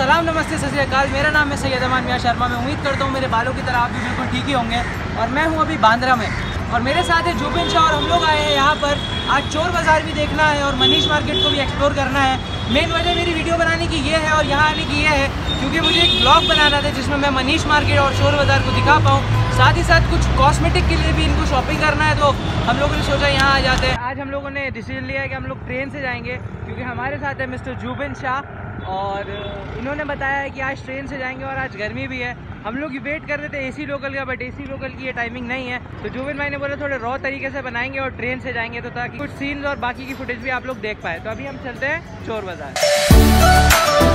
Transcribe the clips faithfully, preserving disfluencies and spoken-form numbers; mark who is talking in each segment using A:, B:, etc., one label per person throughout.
A: सलाम नमस्ते सत श्री अकाल। मेरा नाम है सैयद अमान मियां शर्मा। मैं उम्मीद करता हूँ मेरे बालों की तरह आप भी बिल्कुल ठीक ही होंगे। और मैं हूँ अभी बांद्रा में और मेरे साथ है जुबिन शाह और हम लोग आए हैं यहाँ पर आज चोर बाज़ार भी देखना है और मनीष मार्केट को भी एक्सप्लोर करना है। मेन वजह मेरी वीडियो बनाने की ये है और यहाँ आने की ये है क्योंकि मुझे एक ब्लॉग बनाना था जिसमें मैं मनीष मार्केट और चोर बाज़ार को दिखा पाऊँ। साथ ही साथ कुछ कॉस्मेटिक के लिए भी इनको शॉपिंग करना है, तो हम लोगों ने सोचा यहाँ आ जाते हैं। आज हम लोगों ने डिसीजन लिया है कि हम लोग ट्रेन से जाएंगे क्योंकि हमारे साथ है मिस्टर जुबिन शाह और इन्होंने बताया है कि आज ट्रेन से जाएंगे और आज गर्मी भी है। हम लोग वेट कर रहे थे एसी लोकल का, बट एसी लोकल की ये टाइमिंग नहीं है। तो जुबिन भाई ने बोला थोड़े रॉ तरीके से बनाएंगे और ट्रेन से जाएंगे तो ताकि कुछ सीन्स और बाकी की फुटेज भी आप लोग देख पाए। तो अभी हम चलते हैं चोर बाज़ार।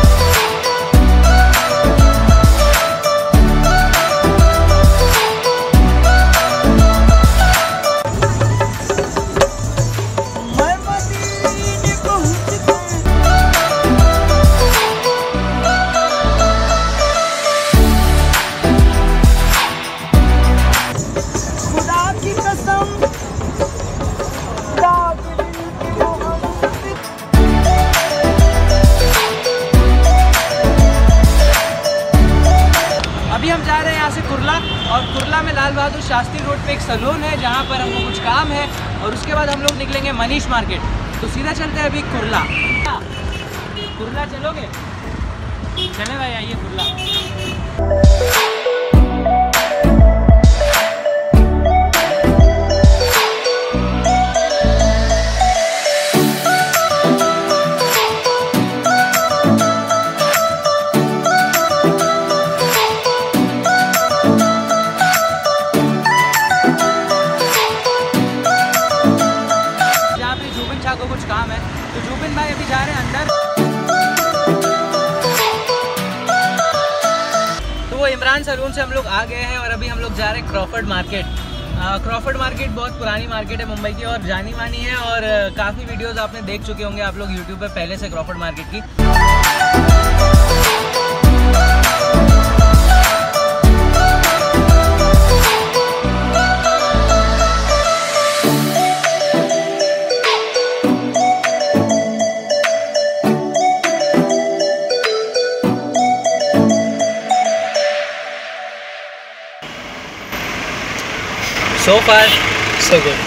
A: अभी हम जा रहे हैं यहाँ से कुर्ला और कुर्ला में लाल बहादुर शास्त्री रोड पे एक सैलून है जहाँ पर हमको कुछ काम है और उसके बाद हम लोग निकलेंगे मनीष मार्केट। तो सीधा चलते हैं अभी कुर्ला। कुर्ला चलोगे? चले भाई, आइए कुर्ला। को कुछ काम है तो जुबिन भाई अभी जा रहे हैं अंदर। तो वो इमरान सैलून से हम लोग आ गए हैं और अभी हम लोग जा रहे हैं क्रॉफर्ड मार्केट। क्रॉफर्ड मार्केट बहुत पुरानी मार्केट है मुंबई की और जानी मानी है और काफ़ी वीडियोस आपने देख चुके होंगे आप लोग यूट्यूब पे पहले से क्रॉफर्ड मार्केट की। So far, so good.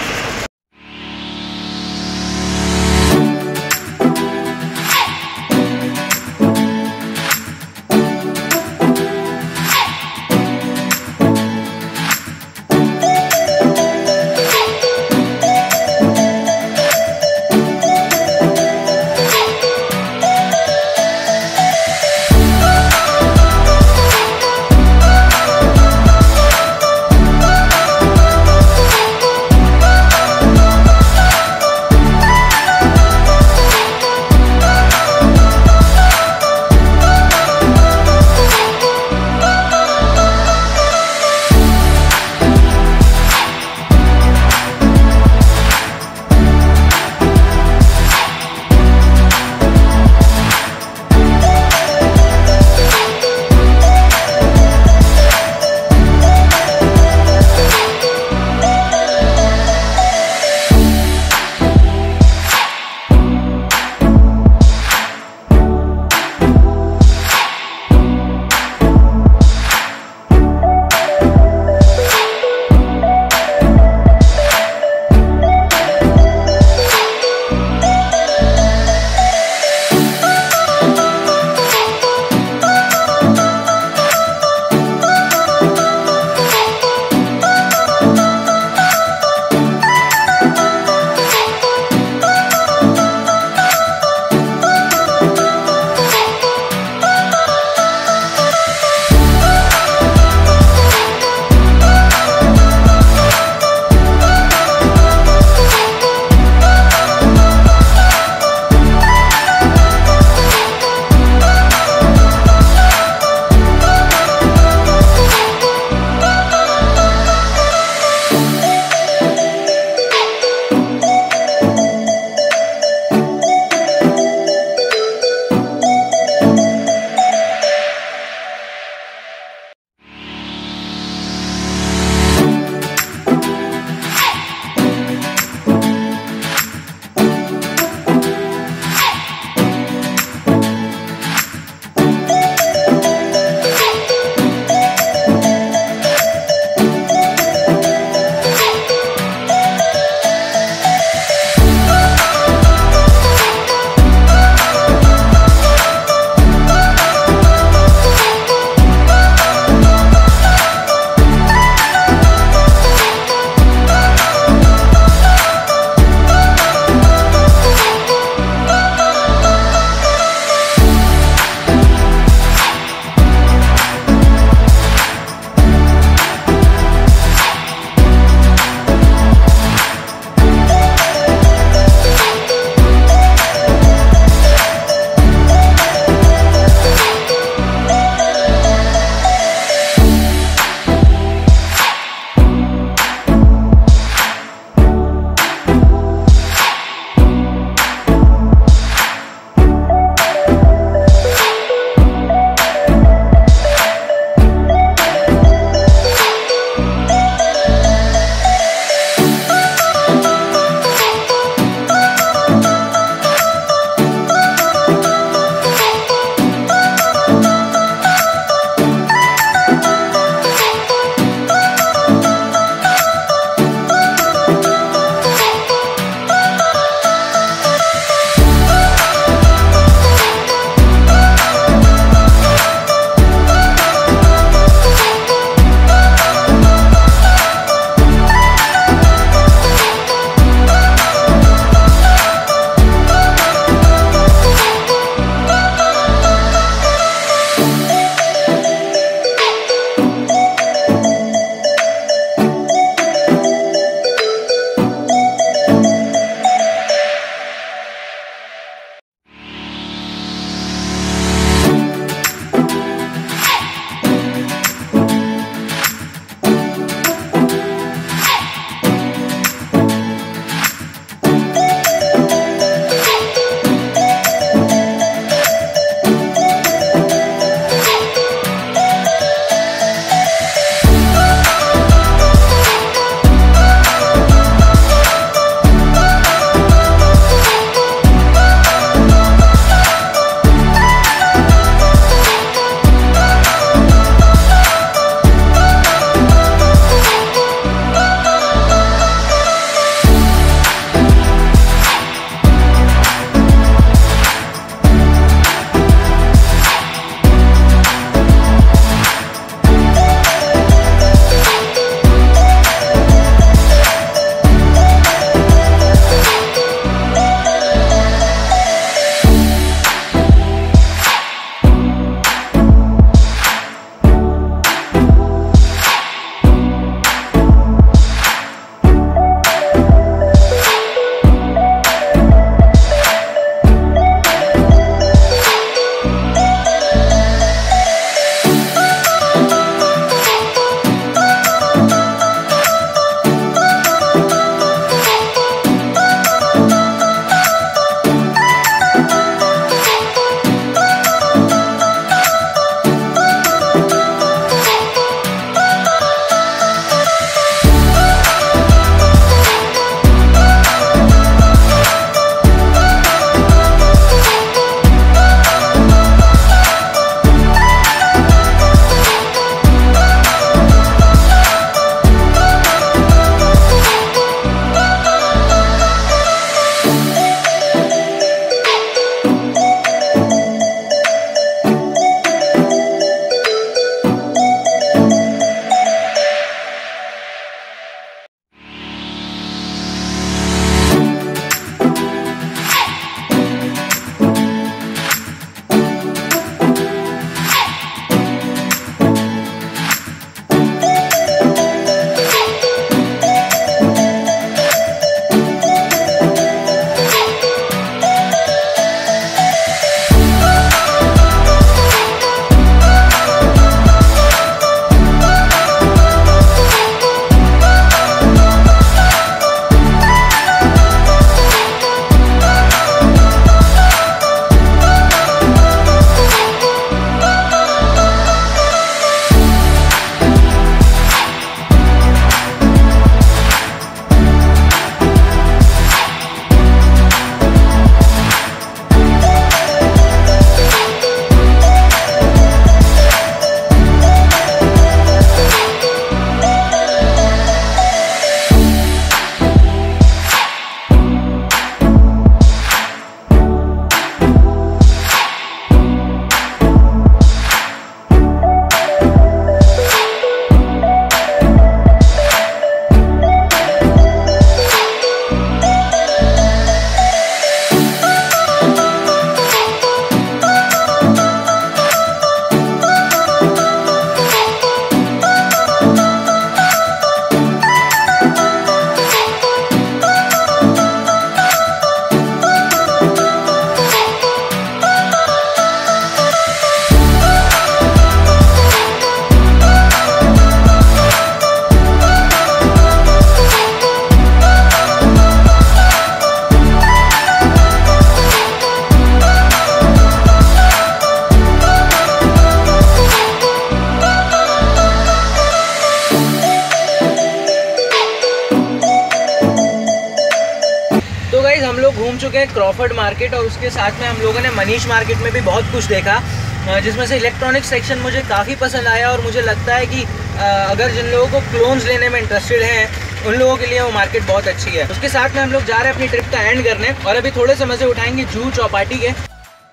A: हम लोग घूम चुके हैं क्रॉफर्ड मार्केट और उसके साथ में हम लोगों ने मनीष मार्केट में भी बहुत कुछ देखा, जिसमें से इलेक्ट्रॉनिक सेक्शन मुझे काफ़ी पसंद आया और मुझे लगता है कि अगर जिन लोगों को क्लोन्स लेने में इंटरेस्टेड हैं उन लोगों के लिए वो मार्केट बहुत अच्छी है। उसके साथ में हम लोग जा रहे हैं अपनी ट्रिप का एंड करने और अभी थोड़े से मज़े उठाएंगे जुहू चौपाटी के।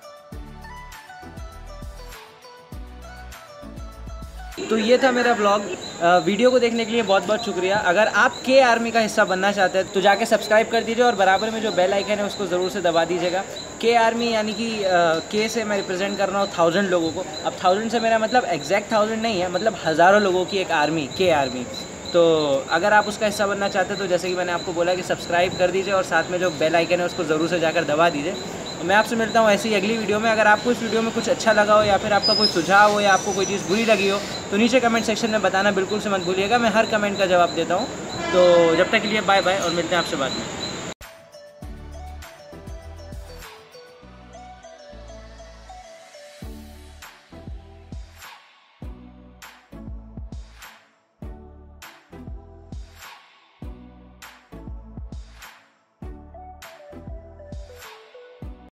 A: तो ये था मेरा ब्लॉग। वीडियो को देखने के लिए बहुत बहुत शुक्रिया। अगर आप के आर्मी का हिस्सा बनना चाहते हैं तो जाके सब्सक्राइब कर दीजिए और बराबर में जो बेल आइकन है उसको ज़रूर से दबा दीजिएगा। के आर्मी यानी कि के से मैं रिप्रेजेंट कर रहा हूँ थाउजेंड लोगों को। अब थाउजेंड से मेरा मतलब एग्जैक्ट थाउजेंड नहीं है, मतलब हज़ारों लोगों की एक आर्मी, के आर्मी। तो अगर आप उसका हिस्सा बनना चाहते हैं तो जैसे कि मैंने आपको बोला कि सब्सक्राइब कर दीजिए और साथ में जो बेल आइकन है उसको ज़रूर से जाकर दबा दीजिए। मैं आपसे मिलता हूँ ऐसी अगली वीडियो में। अगर आपको इस वीडियो में कुछ अच्छा लगा हो या फिर आपका कोई सुझाव हो या आपको कोई चीज़ बुरी लगी हो तो नीचे कमेंट सेक्शन में बताना बिल्कुल से मत भूलिएगा। मैं हर कमेंट का जवाब देता हूँ। तो जब तक के लिए बाय बाय और मिलते हैं आपसे बाद में।